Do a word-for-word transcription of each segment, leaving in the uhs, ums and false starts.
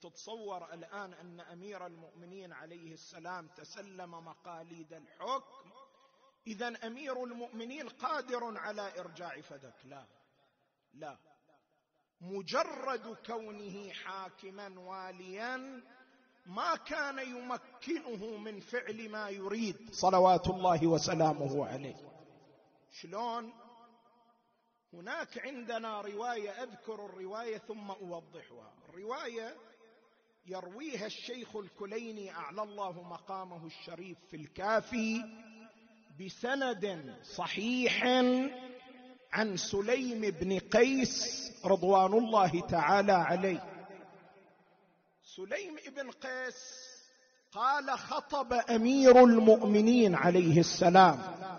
تتصور الآن أن أمير المؤمنين عليه السلام تسلم مقاليد الحكم، إذن أمير المؤمنين قادر على إرجاع فدك؟ لا لا، مجرد كونه حاكما واليا ما كان يمكنه من فعل ما يريد صلوات الله وسلامه عليه. شلون؟ هناك عندنا رواية، أذكر الرواية ثم أوضحها. الرواية يرويها الشيخ الكليني أعلى الله مقامه الشريف في الكافي بسند صحيح عن سليم بن قيس رضوان الله تعالى عليه. سليم بن قيس قال: خطب أمير المؤمنين عليه السلام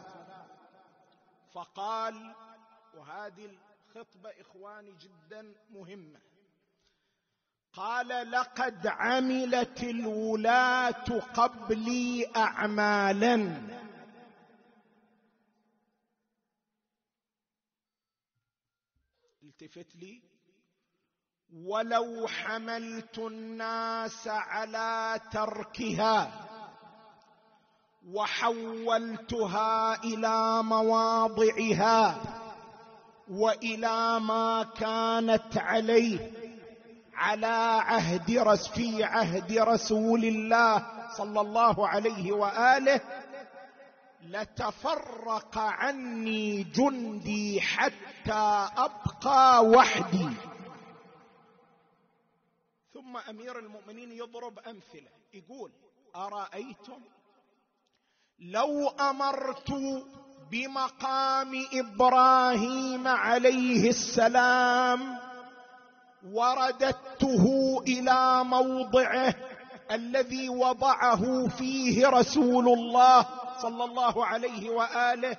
فقال، وهذه الخطبة إخواني جدا مهمة، قال: لقد عملت الولاة قبلي أعمالا التفت لي، ولو حملت الناس على تركها وحولتها إلى مواضعها وإلى ما كانت عليه على عهد رس في عهد رسول الله صلى الله عليه وآله لتفرق عني جندي حتى أبقى وحدي. ثم أمير المؤمنين يضرب أمثلة، يقول: أرأيتم لو أمرت بمقام إبراهيم عليه السلام ورددته إلى موضعه الذي وضعه فيه رسول الله صلى الله عليه وآله،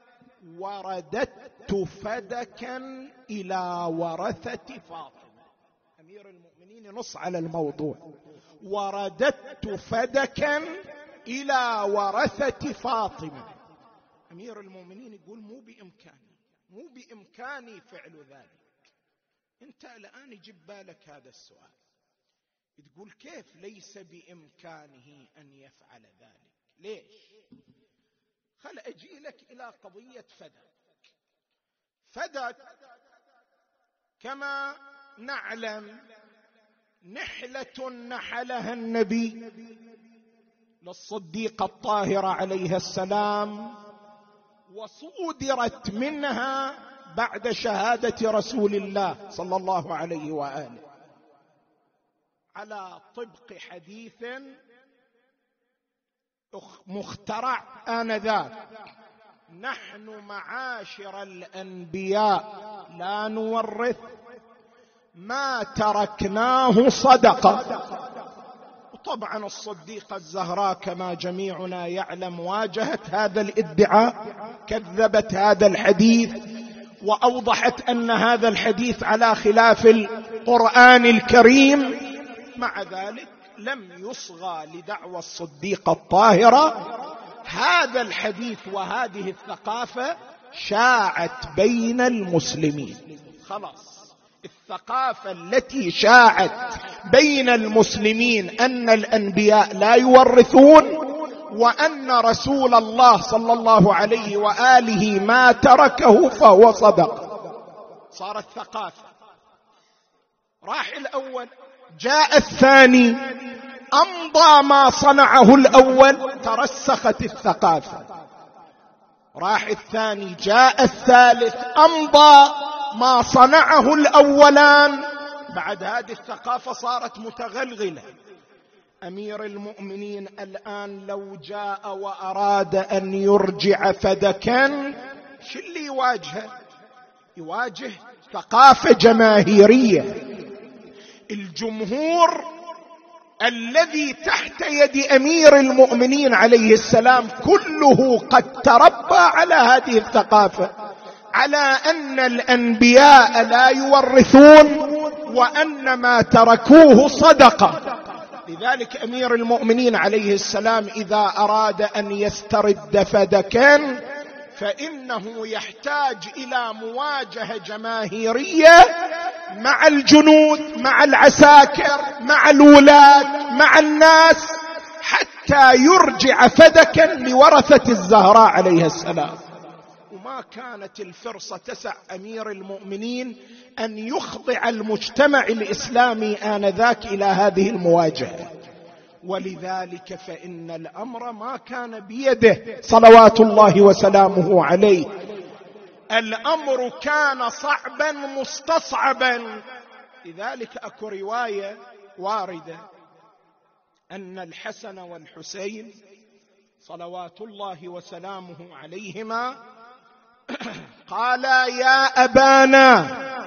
ورددت فدكا إلى ورثة فاطمة. أمير المؤمنين نص على الموضوع، ورددت فدكا إلى ورثة فاطمة. أمير المؤمنين يقول: مو بإمكاني مو بإمكاني فعل ذلك. أنت الآن يجب بالك هذا السؤال، تقول: كيف ليس بإمكانه أن يفعل ذلك؟ ليش؟ خل أجي لك إلى قضية فدك. فدك كما نعلم نحلة نحلها النبي للصديقة الطاهرة عليها السلام، وصودرت منها بعد شهادة رسول الله صلى الله عليه وآله على طبق حديث مخترع آنذاك: نحن معاشر الأنبياء لا نورث ما تركناه صدقة. وطبعا الصديقة الزهراء كما جميعنا يعلم واجهت هذا الادعاء، كذبت هذا الحديث وأوضحت أن هذا الحديث على خلاف القرآن الكريم. مع ذلك لم يصغى لدعوى الصديقة الطاهرة. هذا الحديث وهذه الثقافة شاعت بين المسلمين. خلاص، الثقافة التي شاعت بين المسلمين أن الأنبياء لا يورثون، وأن رسول الله صلى الله عليه وآله ما تركه فهو صدق. صارت ثقافة. راح الأول، جاء الثاني، أمضى ما صنعه الأول، ترسخت الثقافة. راح الثاني، جاء الثالث، أمضى ما صنعه الأولان، بعد هذه الثقافة صارت متغلغلة. أمير المؤمنين الآن لو جاء وأراد أن يرجع فدكا، شو اللي يواجهه؟ يواجه ثقافة جماهيرية. الجمهور الذي تحت يد أمير المؤمنين عليه السلام كله قد تربى على هذه الثقافة، على أن الأنبياء لا يورثون وأن ما تركوه صدقة. لذلك أمير المؤمنين عليه السلام إذا أراد أن يسترد فدكا فإنه يحتاج إلى مواجهة جماهيرية مع الجنود، مع العساكر، مع الولاة، مع الناس، حتى يرجع فدكا لورثة الزهراء عليها السلام. وما كانت الفرصة تسع أمير المؤمنين أن يخضع المجتمع الإسلامي آنذاك إلى هذه المواجهة، ولذلك فإن الأمر ما كان بيده صلوات الله وسلامه عليه، الأمر كان صعبا مستصعبا. لذلك أكو رواية واردة أن الحسن والحسين صلوات الله وسلامه عليهما قالا يا أبانا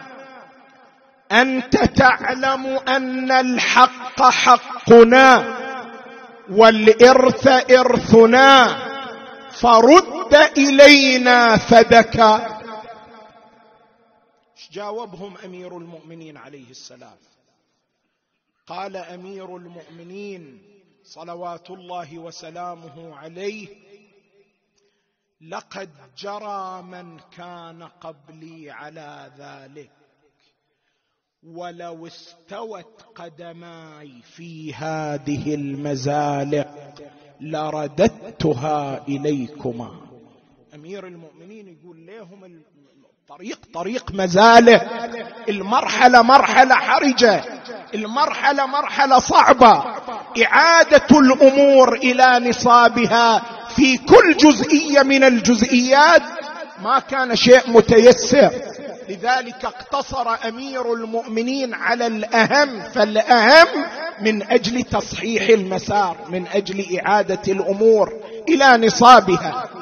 أنت تعلم أن الحق حقنا والإرث إرثنا فرد إلينا فدكا. جاوبهم أمير المؤمنين عليه السلام، قال أمير المؤمنين صلوات الله وسلامه عليه لقد جرى من كان قبلي على ذلك، ولو استوت قدماي في هذه المزالق لرددتها إليكما. أمير المؤمنين يقول لهم الطريق طريق مزالق، المرحلة مرحلة حرجة، المرحلة مرحلة صعبة، إعادة الأمور إلى نصابها في كل جزئية من الجزئيات ما كان شيء متيسر. لذلك اقتصر أمير المؤمنين على الأهم فالأهم من أجل تصحيح المسار، من أجل إعادة الأمور إلى نصابها.